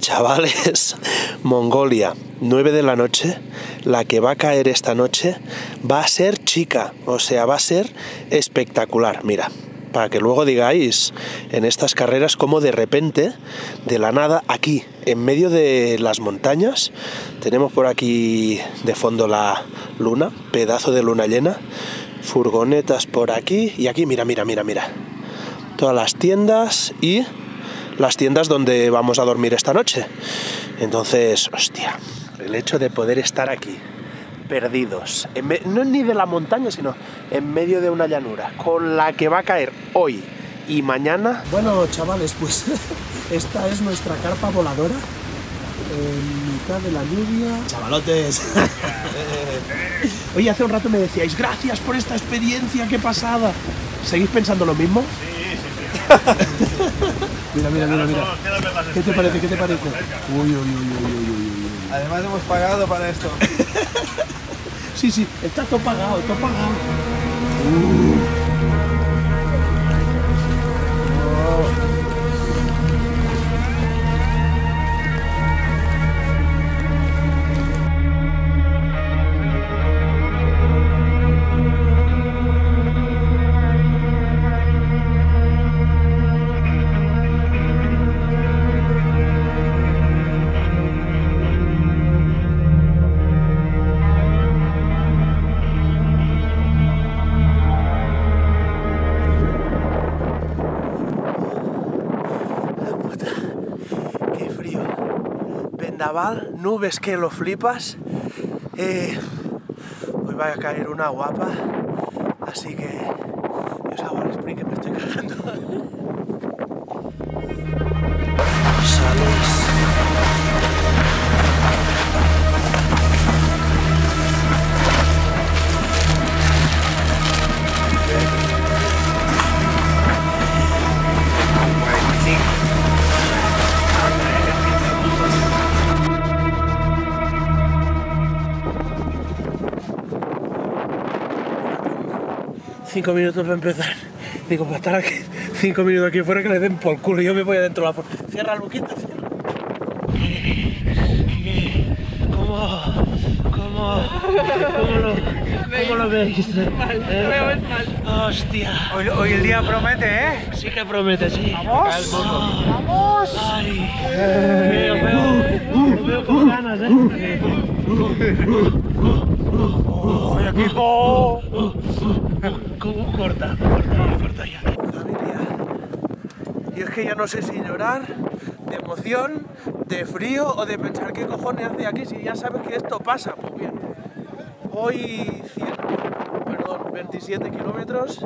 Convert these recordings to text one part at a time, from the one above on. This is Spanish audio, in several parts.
Chavales, Mongolia, 9 de la noche, la que va a caer esta noche va a ser chica, o sea, va a ser espectacular, mira, para que luego digáis en estas carreras cómo de repente, de la nada, aquí, en medio de las montañas, tenemos por aquí de fondo la luna, pedazo de luna llena, furgonetas por aquí, y aquí, mira, todas las tiendas y las tiendas donde vamos a dormir esta noche. Entonces, hostia, el hecho de poder estar aquí, perdidos, no ni de la montaña, sino en medio de una llanura, con la que va a caer hoy y mañana. Bueno, chavales, pues esta es nuestra carpa voladora, en mitad de la lluvia. Chavalotes. Oye, hace un rato me decíais, gracias por esta experiencia, qué pasada. ¿Seguís pensando lo mismo? Mira. ¿Qué te parece? Uy. Además hemos pagado para esto. Sí, está todo pagado. Vendaval, nubes que lo flipas. Hoy va a caer una guapa, así que os hago el sprint que me estoy cagando. Sales. Cinco minutos para empezar. Digo, para estar aquí 5 minutos aquí fuera que le den por culo y yo me voy adentro de la puerta. Cierra el boquita, cierra. ¿Cómo lo veis? Mal. Hostia. Hoy el día promete, ¿eh? Sí que promete, sí. ¡Vamos! ¡Vamos! Ay. Lo veo con ganas, ¡Hoy equipo! ¿Cómo corta ya? Familia, yo es que ya no sé si llorar de emoción, de frío o de pensar qué cojones hace aquí si ya sabes que esto pasa. Pues bien, hoy 27 kilómetros,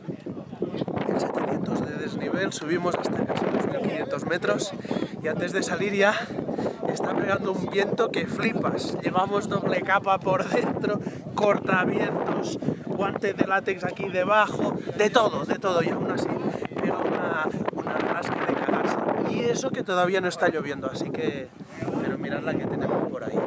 1700 de desnivel, subimos hasta casi 2500 metros y antes de salir ya está pegando un viento que flipas. Llevamos doble capa por dentro, cortavientos, guantes de látex aquí debajo, de todo, y aún así pega una rasca de cagarse. Y eso que todavía no está lloviendo, así que, pero mirad la que tenemos por ahí.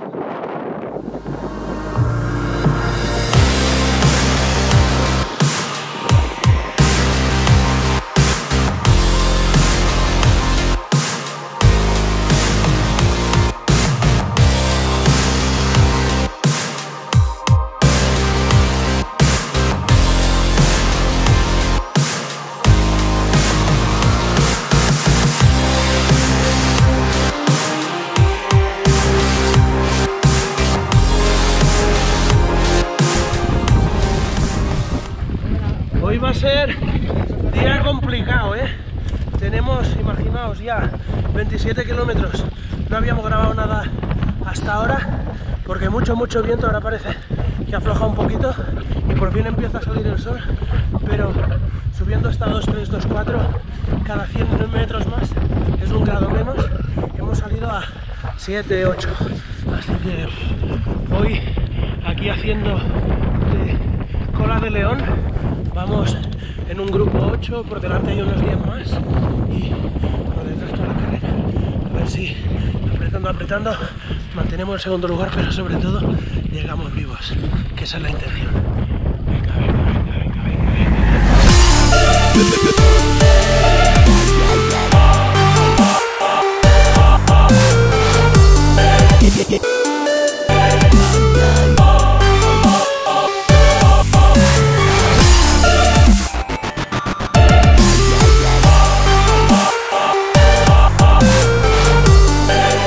Hoy va a ser día complicado, Tenemos, imaginaos ya, 27 kilómetros. No habíamos grabado nada hasta ahora porque mucho viento. Ahora parece que afloja un poquito y por fin empieza a salir el sol, pero subiendo hasta 2,3, 2,4 cada 100 metros más es 1 grado menos. Hemos salido a 7, 8, así que hoy aquí haciendo de cola de león. Vamos en un grupo 8, por delante hay unos 10 más y por detrás toda la carrera. A ver si apretando, mantenemos el segundo lugar, pero sobre todo llegamos vivos, que esa es la intención. Venga.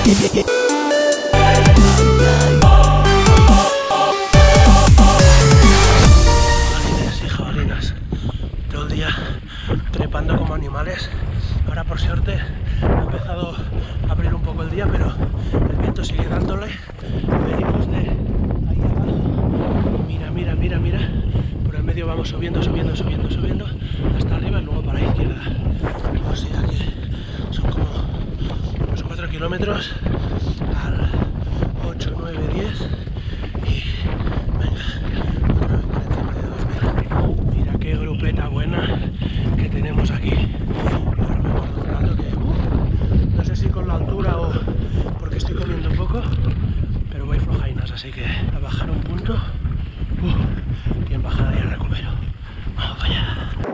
Jabalines y jabalinas. Todo el día trepando como animales. Ahora por suerte ha empezado a abrir un poco el día, pero el viento sigue dándole. Venimos de ahí abajo. Mira, mira, mira, mira. Por el medio vamos subiendo, subiendo, subiendo, subiendo hasta arriba y luego para la izquierda. O sea que son como unos 4 kilómetros al 8, 9, 10 y venga, otra vez por encima de 2000. Mira qué grupeta buena que tenemos aquí. Y ahora me guardo un rato que no sé si con la altura o porque estoy comiendo poco, pero voy flojainas, así que a bajar un punto y en bajada ya recupero. Vamos para allá.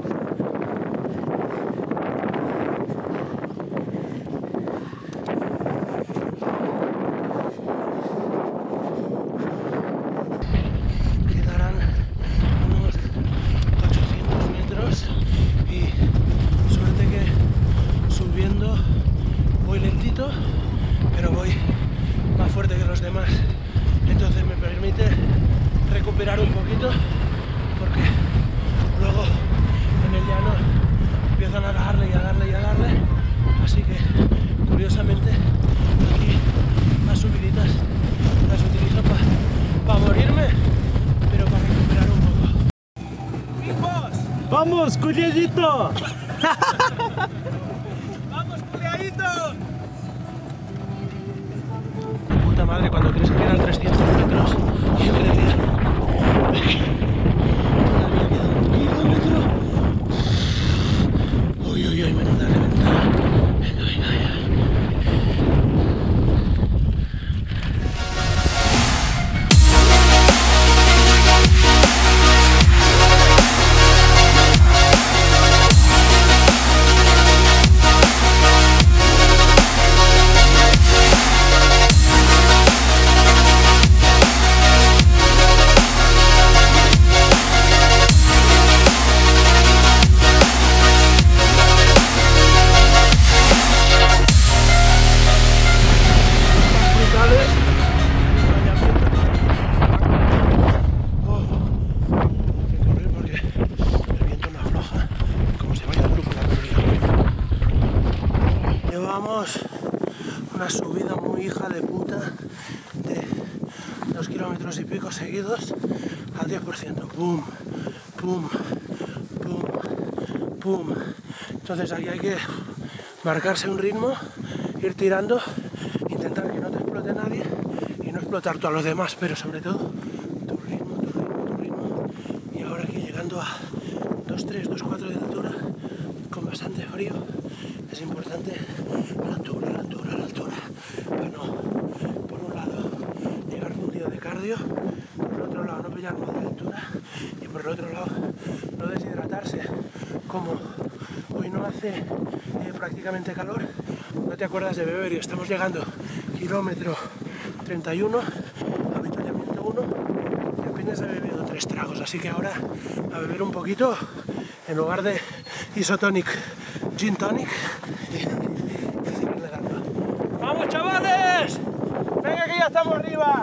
Quedarán unos 800 metros y suerte que subiendo voy lentito, pero voy más fuerte que los demás, entonces me permite recuperar un poquito, porque luego en el llano empiezan a darle y a darle y a darle, así que curiosamente aquí las subiditas las utilizo para morirme, pero para recuperar un poco. ¡Vamos, cuidadito! ¡Vamos, culiadito! Puta madre, cuando crees que quedan 300 metros y en realidad todavía queda un kilómetro. Uy, uy, uy, menuda reventada. Venga, venga, venga. Llevamos una subida muy hija de puta de 2 kilómetros y pico seguidos al 10%. Pum, pum, pum, pum. Entonces aquí hay que marcarse un ritmo, ir tirando, intentar que no te explote nadie y no explotar tú a los demás, pero sobre todo tu ritmo, tu ritmo, tu ritmo. Y ahora aquí llegando a 2,3, 2,4 de altura, con bastante frío, es importante la altura, la altura, la altura, para no, por un lado, llegar fundido de cardio, por el otro lado no pillar más de altura y por el otro lado no deshidratarse. Como hoy no hace prácticamente calor, no te acuerdas de beber y estamos llegando kilómetro 31, avituallamiento 1 y apenas he bebido 3 tragos, así que ahora a beber un poquito en lugar de isotonic, gin tonic y seguirle dando. ¡Vamos, chavales! ¡Venga que ya estamos arriba!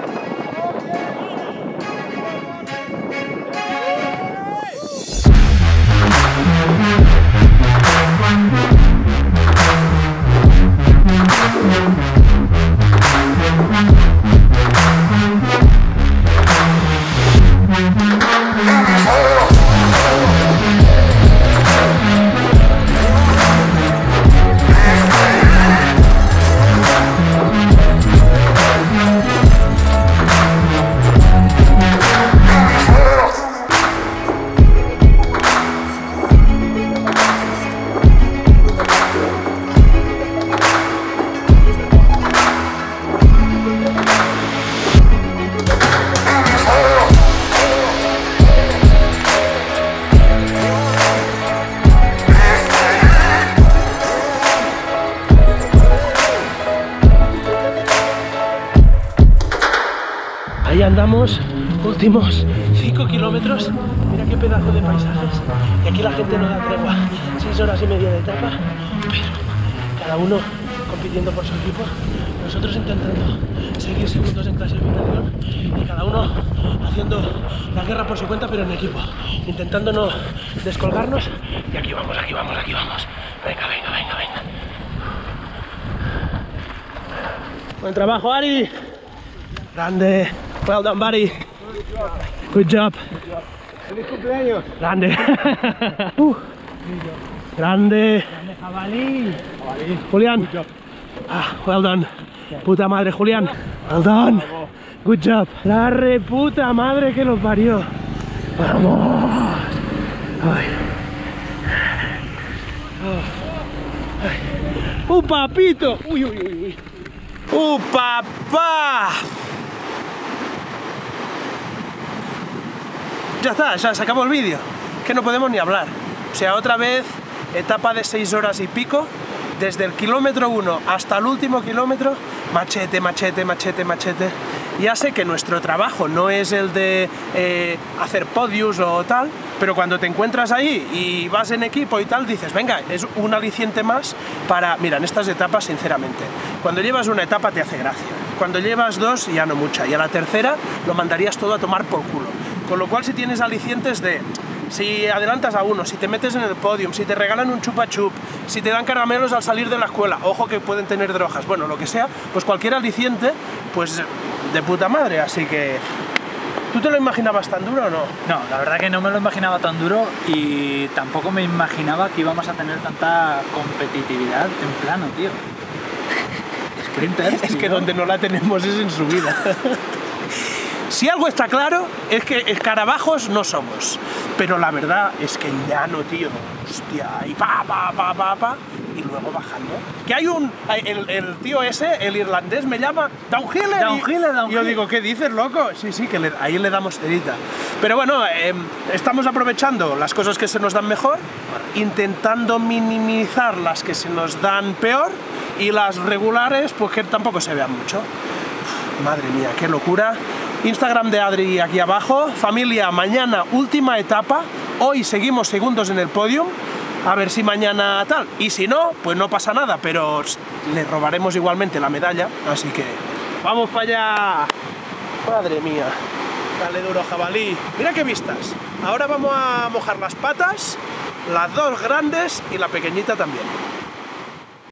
Ahí andamos, últimos 5 kilómetros, mira qué pedazo de paisajes, y aquí la gente no da tregua, 6 horas y media de etapa, pero cada uno con compitiendo por su equipo, nosotros intentando seguir segundos en clasificación y cada uno haciendo la guerra por su cuenta, pero en equipo, intentando no descolgarnos. Y aquí vamos, aquí vamos, aquí vamos. Venga, venga, venga, venga. Buen trabajo, Ari. Grande. Well done, buddy. Good job. ¡Feliz cumpleaños! Grande. Grande. Jabalí. Julián. Ah, well done. Puta madre, Julián. Well done. Good job. La reputa madre que los parió. Vamos. Ay. ¡Un papito! ¡Uy, uy, uy, uy! Papá! Ya está, ya se acabó el vídeo. Que no podemos ni hablar. O sea, otra vez, etapa de 6 horas y pico. Desde el kilómetro 1 hasta el último kilómetro, machete, machete, machete, machete. Ya sé que nuestro trabajo no es el de hacer podios o tal, pero cuando te encuentras ahí y vas en equipo y tal, dices, venga, es un aliciente más para... Mira, en estas etapas, sinceramente, cuando llevas una etapa te hace gracia. Cuando llevas 2, ya no mucha. Y a la tercera lo mandarías todo a tomar por culo. Con lo cual, si tienes alicientes de... Si adelantas a uno, si te metes en el podium, si te regalan un chupa chup, si te dan caramelos al salir de la escuela, ojo que pueden tener drogas, bueno, lo que sea, pues cualquier aliciente, pues de puta madre, así que... ¿Tú te lo imaginabas tan duro o no? No, la verdad que no me lo imaginaba tan duro y tampoco me imaginaba que íbamos a tener tanta competitividad en plano, tío. Es que donde no la tenemos es en subida. Si algo está claro, es que escarabajos no somos. Pero la verdad es que en llano, tío, hostia, y pa, y luego bajando. Que hay un... El tío ese, el irlandés, me llama Downhiller. Downhiller. Y yo digo, ¿qué dices, loco? Sí, sí, que ahí le damos cerita. Pero bueno, estamos aprovechando las cosas que se nos dan mejor, intentando minimizar las que se nos dan peor, y las regulares, pues que tampoco se vean mucho. Uf, madre mía, qué locura. Instagram de Adri aquí abajo. Familia, mañana última etapa. Hoy seguimos segundos en el podium. A ver si mañana tal. Y si no, pues no pasa nada, pero le robaremos igualmente la medalla. Así que vamos para allá. Madre mía. Dale duro, jabalí. Mira qué vistas. Ahora vamos a mojar las patas, las dos grandes y la pequeñita también.